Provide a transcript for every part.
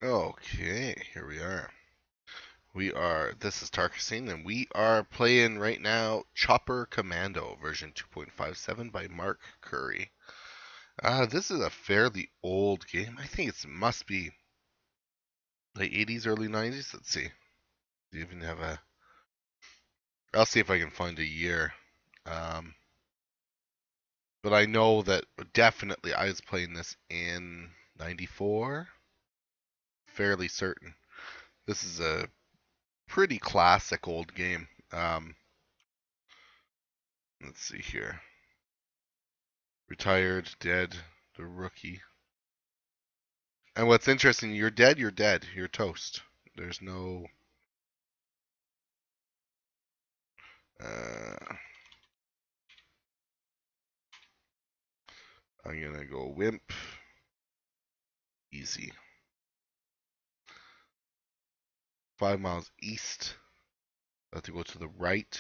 Okay, here we are. This is Tarkusine, and we are playing right now Chopper Commando version 2.57 by Mark Curry. This is a fairly old game. I think it must be late 80s, early 90s. Let's see. Do you even have a. I'll see if I can find a year. Um, but I know that definitely I was playing this in 94. Fairly certain. This is a pretty classic old game. Let's see here. Retired, dead, the rookie. And what's interesting, you're dead, you're dead. You're toast. There's no. I'm gonna go wimp. Easy. 5 miles east. I have to go to the right.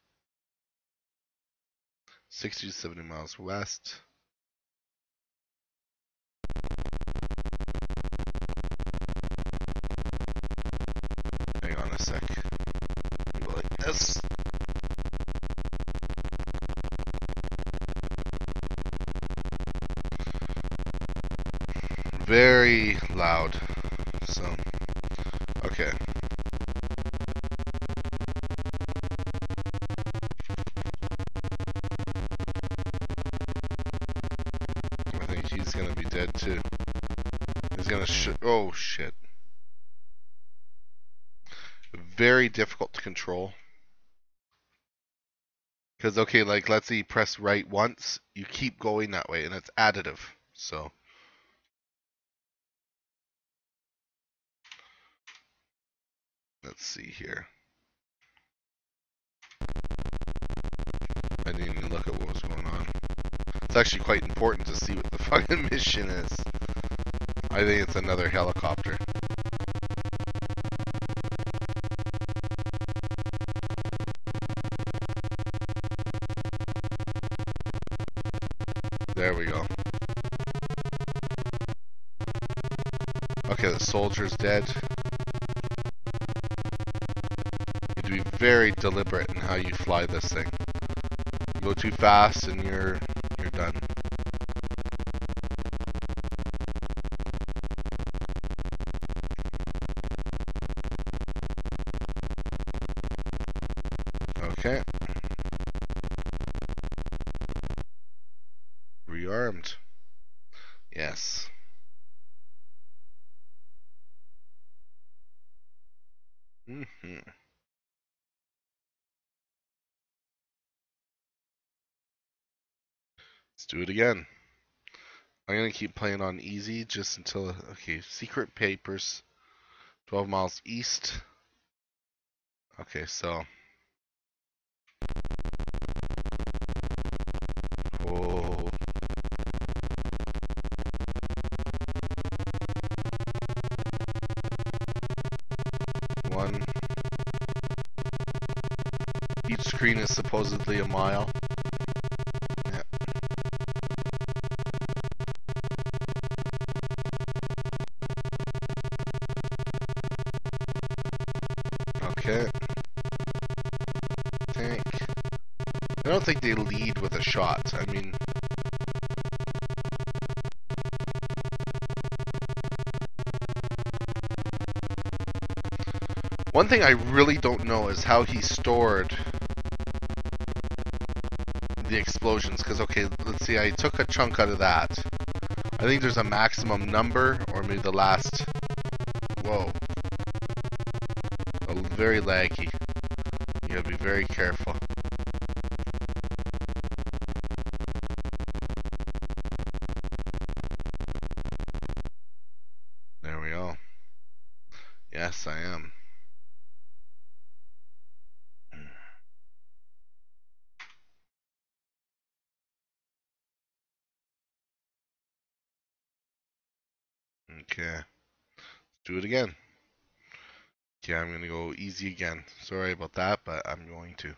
60 to 70 miles west. Hang on a sec. Go like this. Very loud. So, okay. I think he's gonna be dead too. He's gonna oh shit. Very difficult to control. Because, okay, like, let's say you press right once, you keep going that way, and it's additive. So, let's see here. I didn't even look at what was going on. It's actually quite important to see what the fucking mission is. I think it's another helicopter. There we go. Okay, the soldier's dead. You have to be very deliberate in how you fly this thing. You go too fast and you're done. Okay. Rearmed. Yes. Mm-hmm. Let's do it again. I'm going to keep playing on easy just until... Okay, secret papers. 12 miles east. Okay, so... Oh. One. Each screen is supposedly a mile. Yeah. Okay. Tank. I don't think they lead with a shot. I mean... One thing I really don't know is how he stored the explosions. Because, okay, let's see, I took a chunk out of that. I think there's a maximum number, or maybe the last... Whoa. Very laggy. You gotta be very careful. There we go. Yes, I am. Okay. Let's do it again. Okay, I'm gonna go easy again. Sorry about that, but I'm going to.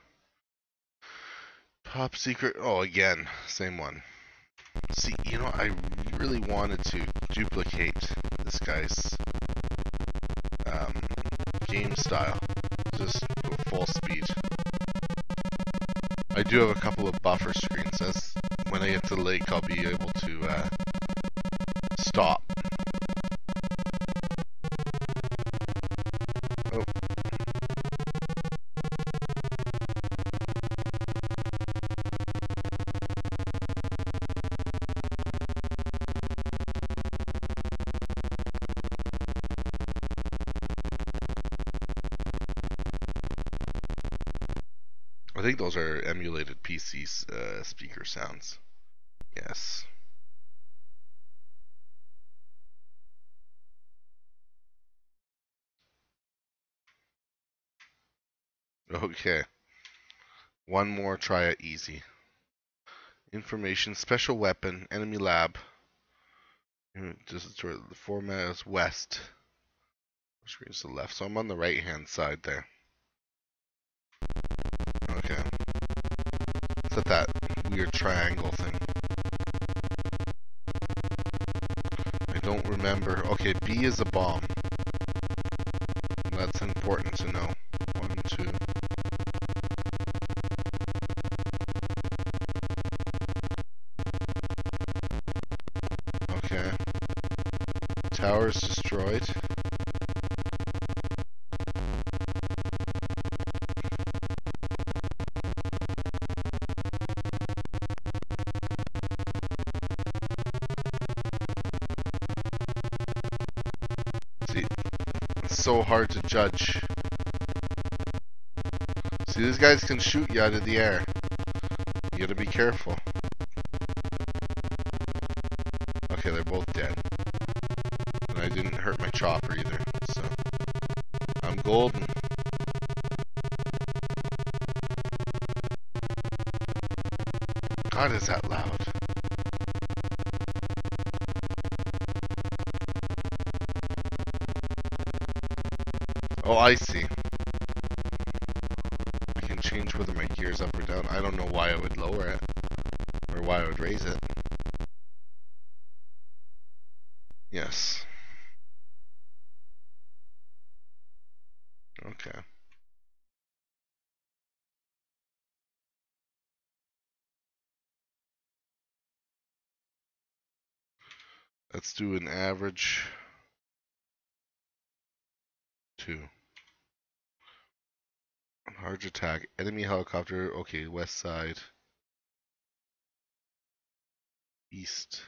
Top secret. Oh, again. Same one. See, you know, I really wanted to duplicate this guy's style. Just go full speed. I do have a couple of buffer screens. As when I get to the lake, I'll be able to stop. Oh. I think those are emulated PC speaker sounds. Yes. Okay. One more try at easy. Information, special weapon, enemy lab. Just the format is west. Screen's to the left, so I'm on the right hand side there. Okay. It's at that weird triangle thing. I don't remember. Okay, B is a bomb. That's important to know. 1, 2. Okay. Tower's destroyed. See, it's so hard to judge. See, these guys can shoot you out of the air. You gotta be careful. Okay, they're both dead. And I didn't hurt my chopper either, so I'm golden. God, is that loud? Oh, I see. I can change whether my gear's up or down. I don't know why I would lower it. Or why I would raise it. Yes. Okay. Let's do an average 2. Hard attack. Enemy helicopter. Okay, west side. East.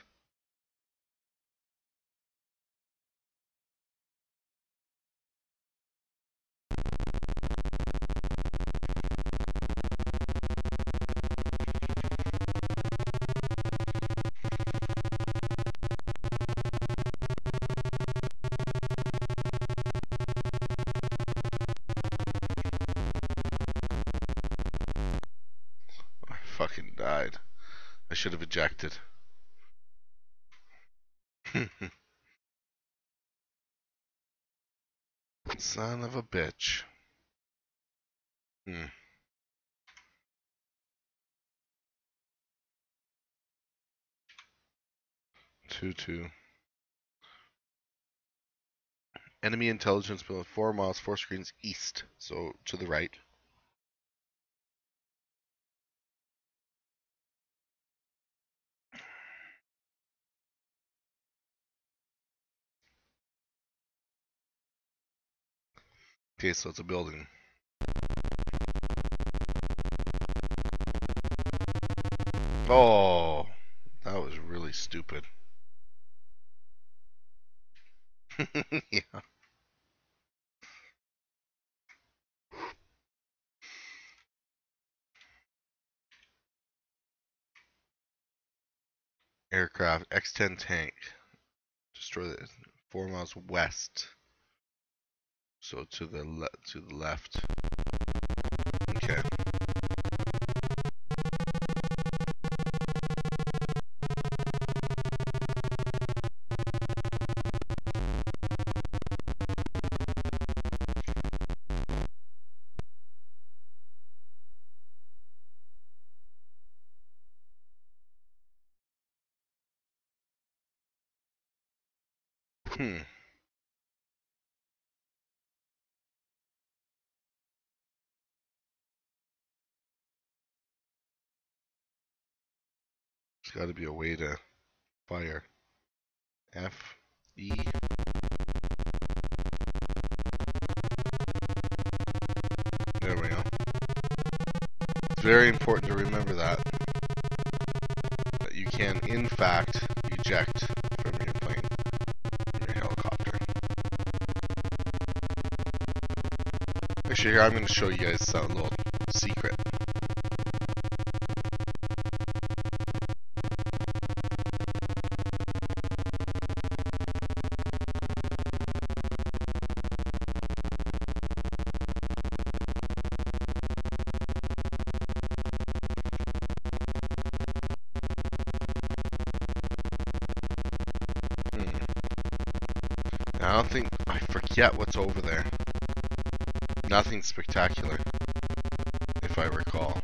I fucking died. I should have ejected. Son of a bitch. 2-2. Enemy intelligence below 4 miles, 4 screens east. So to the right. Okay, so it's a building. Oh, that was really stupid. Yeah. Aircraft X-10 tank. Destroy the 4 miles west. So to the left. Okay. Hmm. There's got to be a way to fire. F, E. There we go. It's very important to remember that you can, in fact, eject from your plane, from your helicopter. Actually, here I'm going to show you guys a little secret. I forget what's over there. Nothing spectacular, if I recall.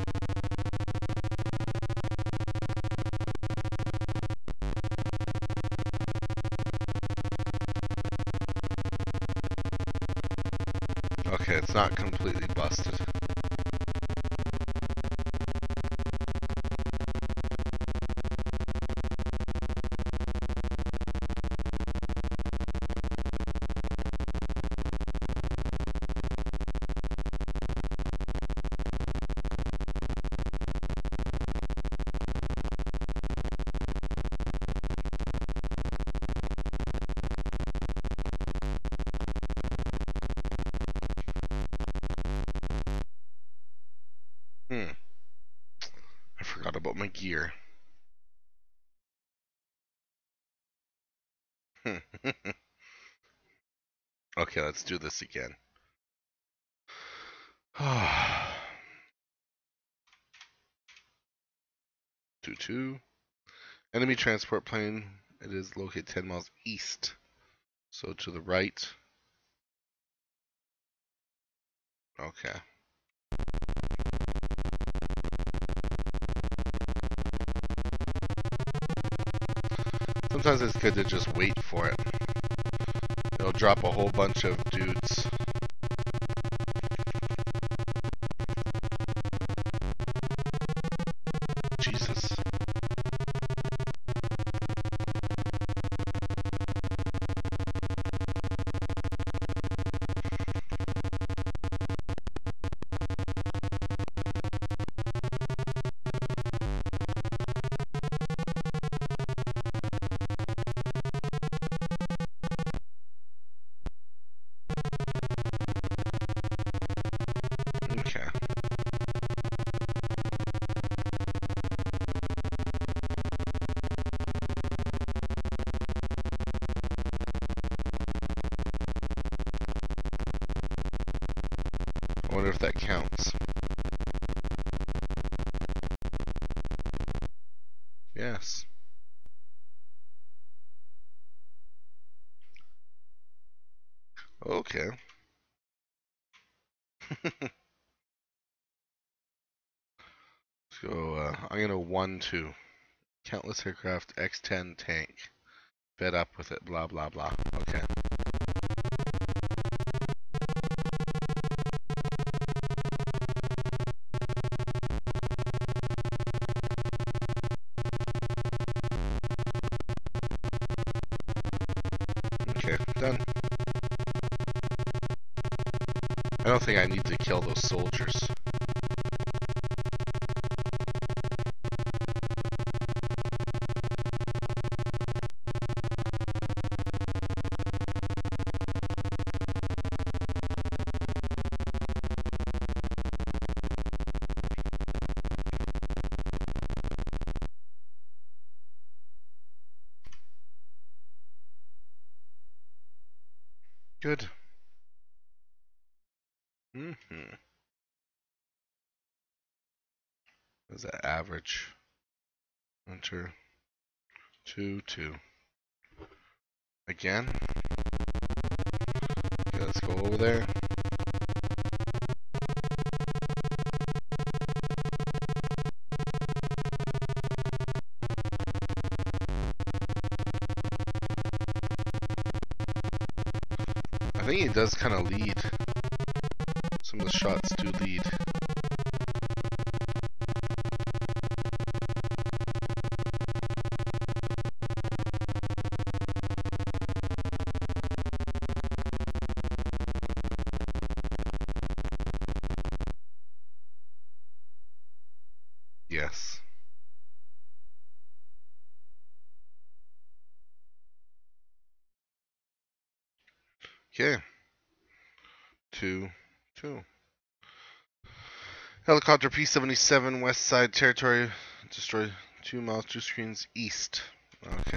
Okay, it's not completely busted. I forgot about my gear. Okay, let's do this again. 2-2. Enemy transport plane. It is located 10 miles east. So to the right. Okay. Sometimes it's good to just wait for it. It'll drop a whole bunch of dudes. Jesus. Okay. I wonder if that counts. Yes. Okay. So I'm gonna 1-2. Countless aircraft, X-10 tank. Fed up with it, blah blah blah. Okay. Okay, done. I don't think I need to kill those soldiers. Good. Is that average? Enter. 2-2. Again. Okay, let's go over there. I think he does kind of lead. Some of the shots do lead. Yes. Okay. 2-2. Helicopter P-77 West Side Territory. Destroy 2 miles, 2 screens east. Okay.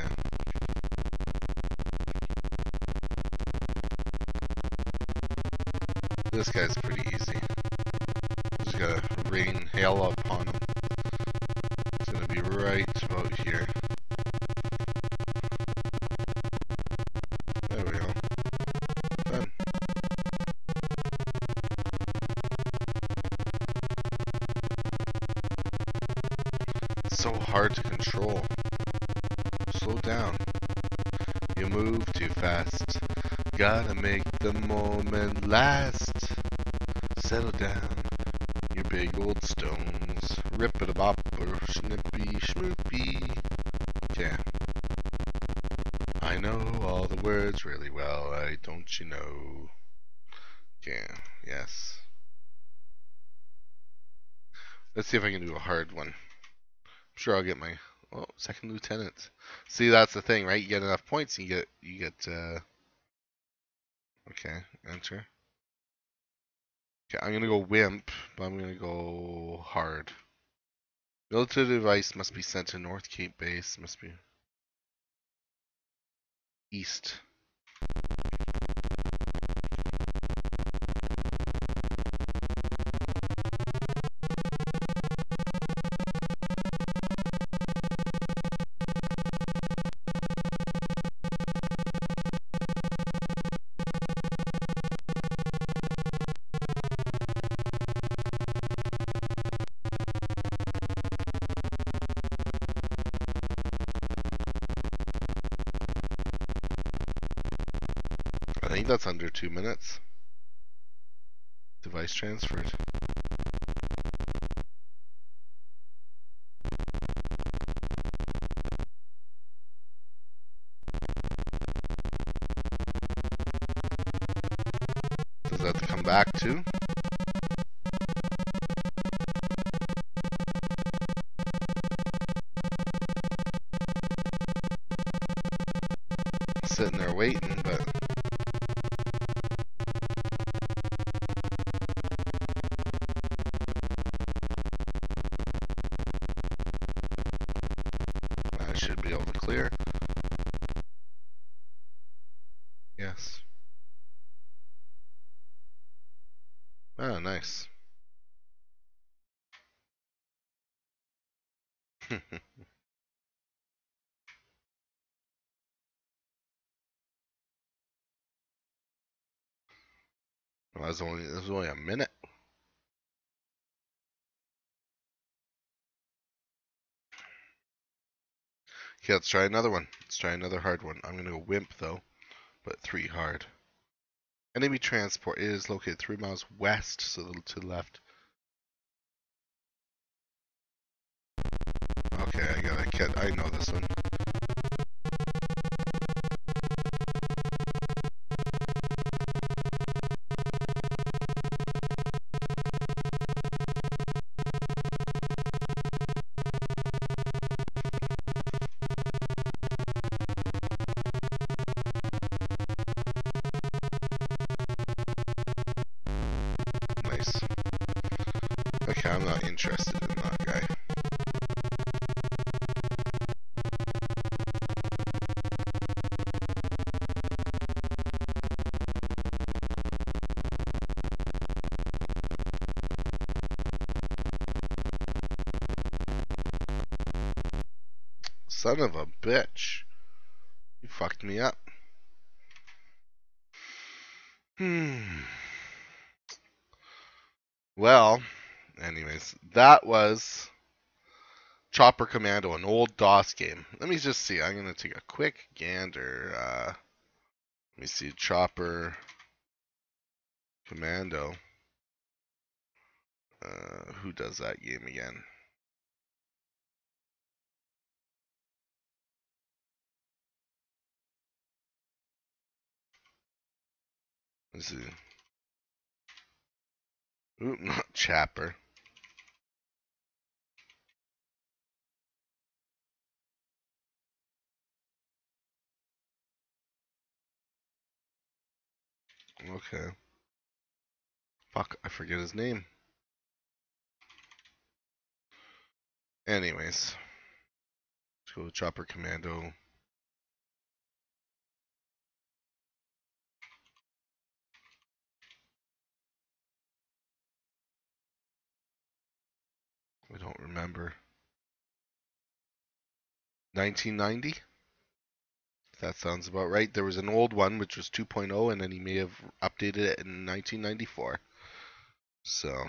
This guy's pretty easy. Just gotta rain hail upon him. It's gonna be right about here. There we go. Done. It's so hard to control. Slow down. You move too fast. Gotta make the moment last. Settle down. Your big old stones. Rip it a bop or snippy schmoopy. Yeah. I know all the words really well, don't you know? Yeah, yes. Let's see if I can do a hard one. I'm sure I'll get my second lieutenant. See, that's the thing, right? You get enough points, you get okay, enter. Okay, I'm gonna go wimp, but I'm gonna go hard. Military device must be sent to North Cape base, must be east. I think that's under 2 minutes. Device transferred. Does that have to come back too? Sitting there waiting, but I should be able to clear. Yes. Oh, nice. Well, that was only a minute. Okay, let's try another one. Let's try another hard one. I'm gonna go wimp though, but 3 hard. Enemy transport is located 3 miles west, so a little to the left. Okay, I know this one. Nice. Okay, I'm not interested in that guy. Son of a bitch. You fucked me up. Well, anyways, that was Chopper Commando, an old DOS game. Let me just see. I'm gonna take a quick gander. Let me see. Chopper Commando. Who does that game again? Let's see. Ooh, not Chapper. Okay. Fuck, I forget his name. Anyways. Let's go with Chopper Commando. I don't remember. 1990? That sounds about right. There was an old one which was 2.0, and then he may have updated it in 1994. So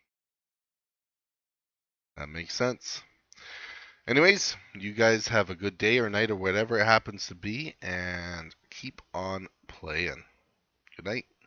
that makes sense. Anyways, you guys have a good day or night or whatever it happens to be, and keep on playing. Good night.